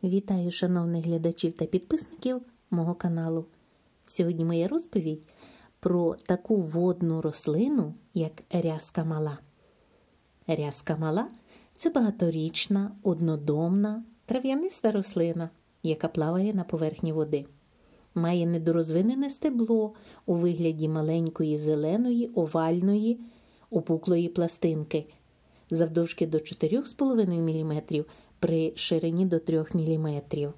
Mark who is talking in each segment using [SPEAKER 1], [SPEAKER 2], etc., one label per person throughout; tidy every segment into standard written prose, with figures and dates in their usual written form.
[SPEAKER 1] Вітаю шановних глядачів та підписників мого каналу. Сьогодні моя розповідь про таку водну рослину, як рязка мала. Рязка мала – це багаторічна, однодомна, трав'яниста рослина, яка плаває на поверхні води. Має недорозвинене стебло у вигляді маленької зеленої, овальної, опуклої пластинки, завдовжки до 4,5 мм, при ширині до 3 мм.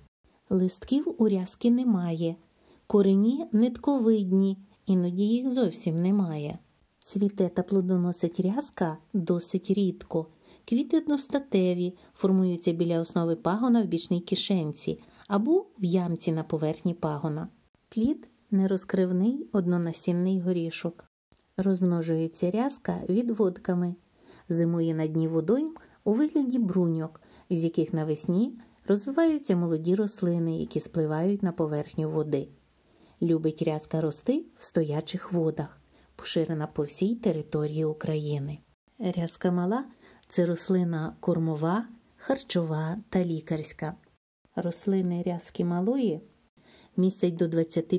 [SPEAKER 1] Листків у рязки немає, корені нитковидні, іноді їх зовсім немає. Цвіте та плодоносить рязка досить рідко. Квіти одностатеві, формуються біля основи пагона в бічній кишенці або в ямці на поверхні пагона. Плід – нерозкривний однонасінний горішок. Розмножується рязка відводками. Зимує на дні водойм у вигляді бруньок, з яких навесні розвиваються молоді рослини, які спливають на поверхню води. Любить рязка рости в стоячих водах, поширена по всій території України. Рязка мала – це рослина кормова, харчова та лікарська. Рослини рязки малої містять до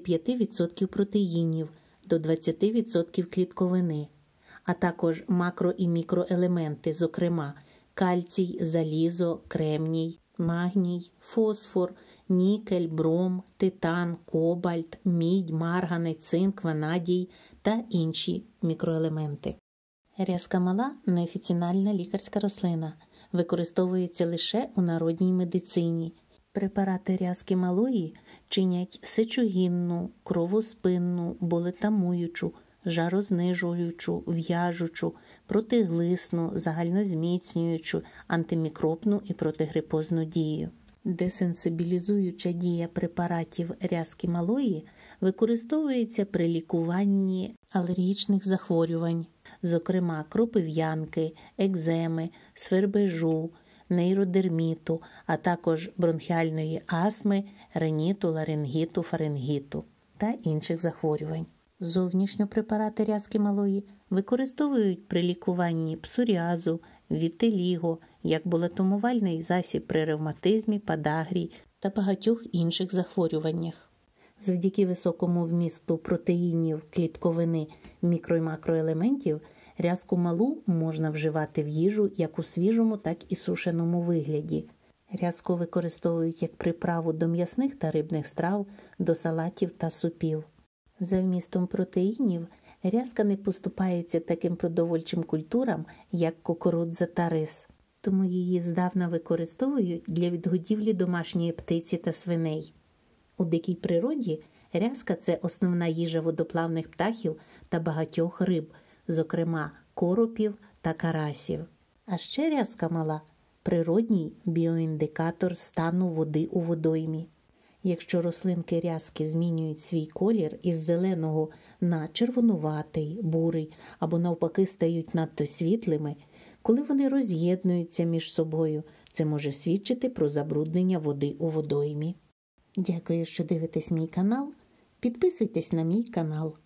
[SPEAKER 1] 25% протеїнів, до 20% клітковини, а також макро- і мікроелементи, зокрема кальцій, залізо, кремній, магній, фосфор, нікель, бром, титан, кобальт, мідь, марганець, цинк, ванадій та інші мікроелементи. Рязка мала – неофіційна лікарська рослина, використовується лише у народній медицині. Препарати рязки малої чинять сечогінну, кровоспинну, болетамуючу, жарознижуючу, в'яжучу, протиглисну, загальнозміцнюючу, антимікробну і протигрипозну дію. Десенсибілізуюча дія препаратів рязки малої використовується при лікуванні алергічних захворювань, зокрема кропив'янки, екземи, свербежу, нейродерміту, а також бронхіальної астми, риніту, ларингіту, фарингіту та інших захворювань. Зовнішньо препарати рязки малої використовують при лікуванні псоріазу, вітиліго, як болетумувальний засіб при ревматизмі, подагрі та багатьох інших захворюваннях. Завдяки високому вмісту протеїнів, клітковини, мікро- і макроелементів рязку малу можна вживати в їжу як у свіжому, так і сушеному вигляді. Рязку використовують як приправу до м'ясних та рибних страв, до салатів та супів. За вмістом протеїнів рязка не поступається таким продовольчим культурам, як кукурудза та рис, тому її здавна використовують для відгодівлі домашньої птиці та свиней. У дикій природі рязка – це основна їжа водоплавних птахів та багатьох риб, зокрема коропів та карасів. А ще рязка мала – природній біоіндикатор стану води у водоймі. Якщо рослинки рязки змінюють свій колір із зеленого на червонуватий, бурий або навпаки стають надто світлими, коли вони роз'єднуються між собою, це може свідчити про забруднення води у водоймі. Дякую, що дивитесь мій канал. Підписуйтесь на мій канал.